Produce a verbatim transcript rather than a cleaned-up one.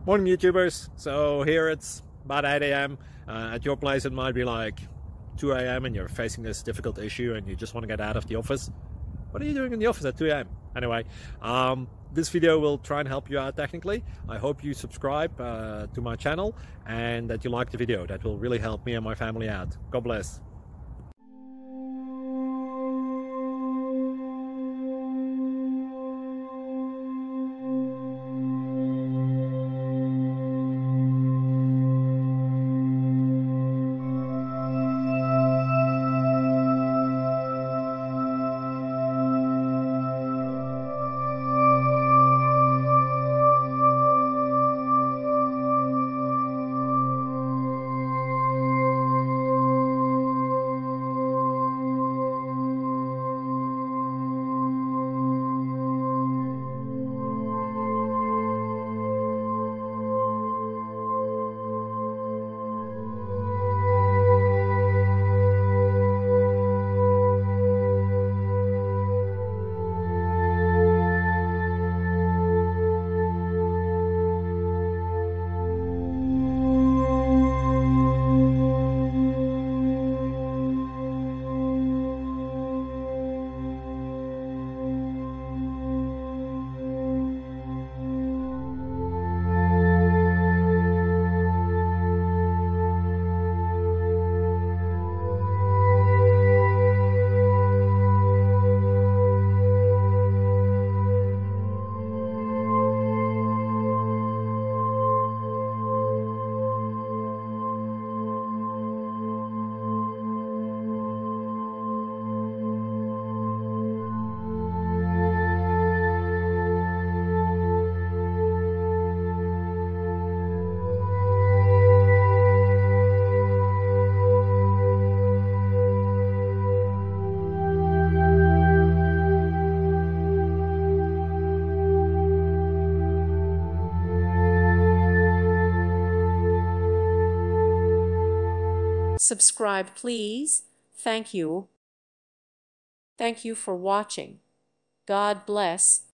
Morning YouTubers. So here it's about eight A M Uh, at your place it might be like two A M and you're facing this difficult issue and you just want to get out of the office. What are you doing in the office at two A M? Anyway, um, this video will try and help you out technically. I hope you subscribe uh, to my channel and that you like the video. That will really help me and my family out. God bless. Subscribe, please. Thank you. Thank you for watching. God bless.